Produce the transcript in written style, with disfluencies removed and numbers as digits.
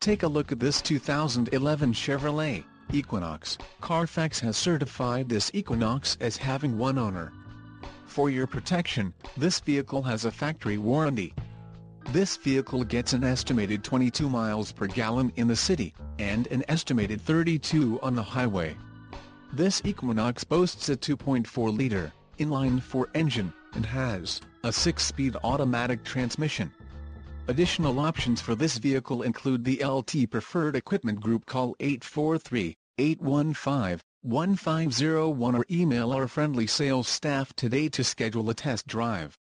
take a look at this 2011 Chevrolet Equinox. Carfax has certified this Equinox as having one owner. For your protection, this vehicle has a factory warranty. This vehicle gets an estimated 22 miles per gallon in the city, and an estimated 32 on the highway. This Equinox boasts a 2.4-liter inline-4 engine, and has a 6-speed automatic transmission. Additional options for this vehicle include the LT Preferred Equipment Group. Call 843-815-1501 or email our friendly sales staff today to schedule a test drive.